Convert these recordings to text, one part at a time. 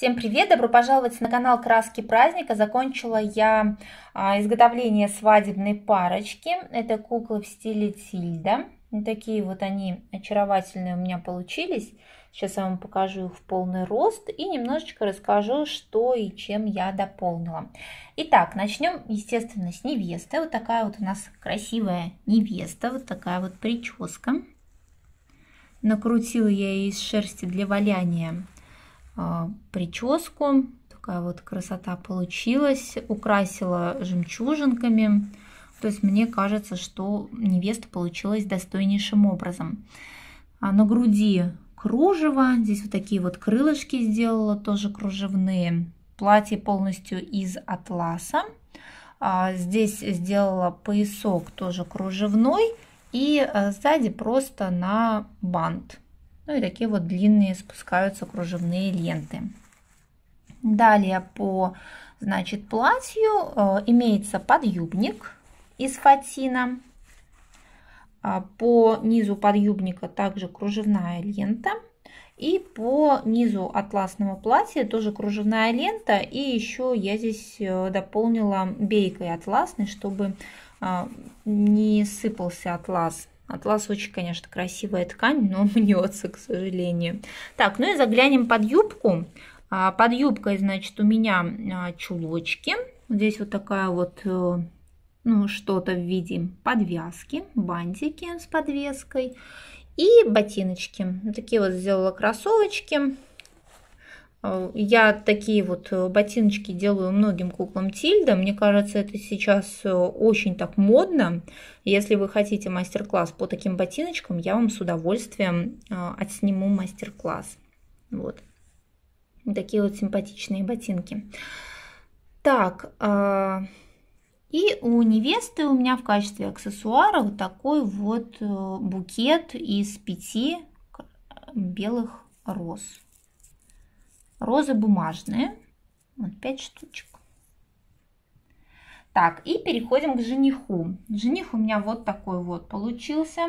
Всем привет! Добро пожаловать на канал Краски Праздника. Закончила я изготовление свадебной парочки. Это куклы в стиле Тильда. Вот такие вот они очаровательные у меня получились. Сейчас я вам покажу их в полный рост и немножечко расскажу, что и чем я дополнила. Итак, начнем, естественно, с невесты. Вот такая вот у нас красивая невеста. Вот такая вот прическа. Накрутила я из шерсти для валяния прическу. Такая вот красота получилась. Украсила жемчужинками. То есть мне кажется, что невеста получилась достойнейшим образом. На груди кружево. Здесь вот такие вот крылышки сделала, тоже кружевные. Платье полностью из атласа. Здесь сделала поясок тоже кружевной. И сзади просто на бант. Ну и такие вот длинные спускаются кружевные ленты. Далее по, значит, платью имеется подъюбник из фатина. По низу подъюбника также кружевная лента. И по низу атласного платья тоже кружевная лента. И еще я здесь дополнила бейкой атласной, чтобы не сыпался атлас. Атлас очень, конечно, красивая ткань, но мнется, к сожалению. Так, ну и заглянем под юбку. Под юбкой, значит, у меня чулочки. Здесь вот такая вот, ну, что-то в виде подвязки, бантики с подвеской. И ботиночки. Вот такие вот сделала кроссовочки. Я такие вот ботиночки делаю многим куклам Тильда. Мне кажется, это сейчас очень так модно. Если вы хотите мастер-класс по таким ботиночкам, я вам с удовольствием отсниму мастер-класс. Вот. Такие вот симпатичные ботинки. Так, и у невесты у меня в качестве аксессуара вот такой вот букет из 5 белых роз. Розы бумажные, вот 5 штучек. Так, и переходим к жениху. Жених у меня вот такой вот получился.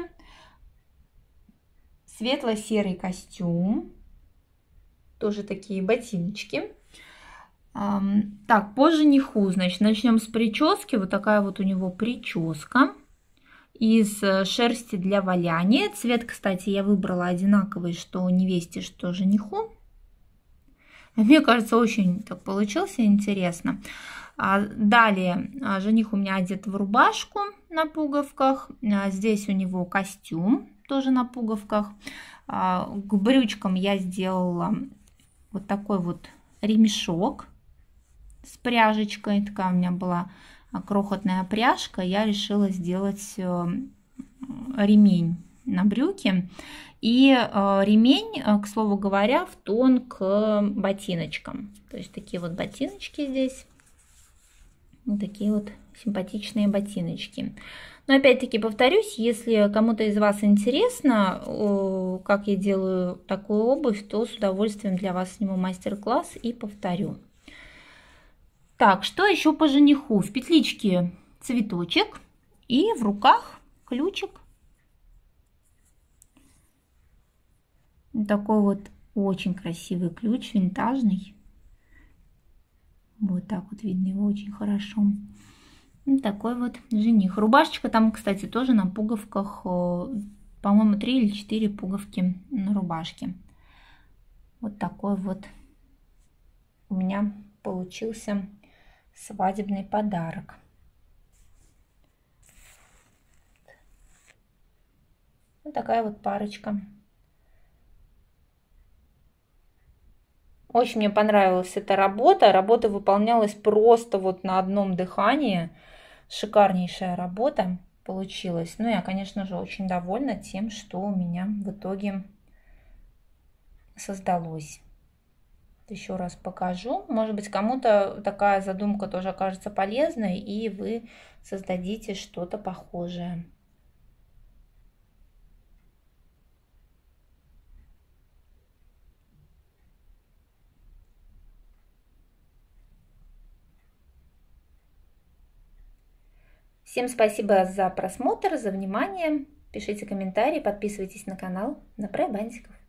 Светло-серый костюм. Тоже такие ботиночки. Так, по жениху, значит, начнем с прически. Вот такая вот у него прическа из шерсти для валяния. Цвет, кстати, я выбрала одинаковый, что невесте, что жениху. Мне кажется, очень так получился интересно. Далее жених у меня одет в рубашку на пуговках. Здесь у него костюм тоже на пуговках. К брючкам я сделала вот такой вот ремешок с пряжечкой. Такая у меня была крохотная пряжка. Я решила сделать ремень на брюки. И ремень, к слову говоря, в тон к ботиночкам. То есть такие вот ботиночки здесь. Вот такие вот симпатичные ботиночки. Но опять-таки повторюсь, если кому-то из вас интересно, как я делаю такую обувь, то с удовольствием для вас сниму мастер-класс и повторю. Так, что еще по жениху? В петличке цветочек и в руках ключик. Такой вот очень красивый ключ, винтажный. Вот так вот видно его очень хорошо. Вот такой вот жених. Рубашечка там, кстати, тоже на пуговках, по-моему, 3 или 4 пуговки на рубашке. Вот такой вот у меня получился свадебный подарок. Вот такая вот парочка. Очень мне понравилась эта работа. Работа выполнялась просто вот на одном дыхании. Шикарнейшая работа получилась. Ну, я, конечно же, очень довольна тем, что у меня в итоге создалось. Еще раз покажу. Может быть, кому-то такая задумка тоже окажется полезной, и вы создадите что-то похожее. Всем спасибо за просмотр, за внимание. Пишите комментарии, подписывайтесь на канал. Направь бантиков.